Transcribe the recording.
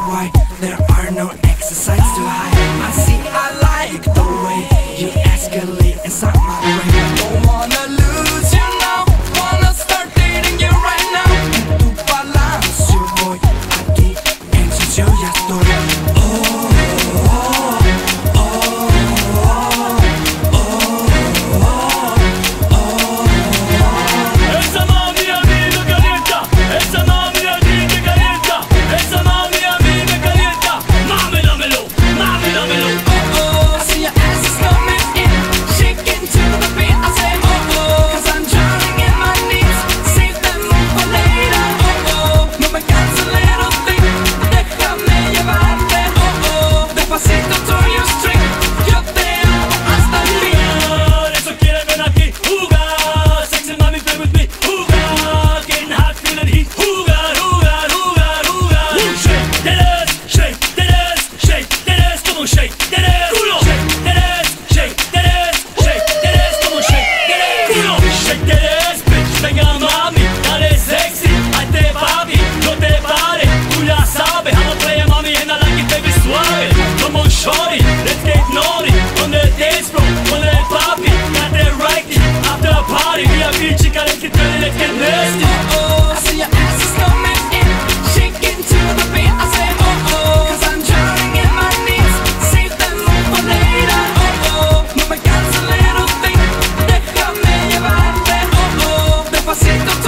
why there are no exercise to hide. I see I like the way you escalate inside my brain. Don't wanna lose you now, wanna start dating you right now. En tu balance yo voy aquí, en si yo ya estoy. Despacito.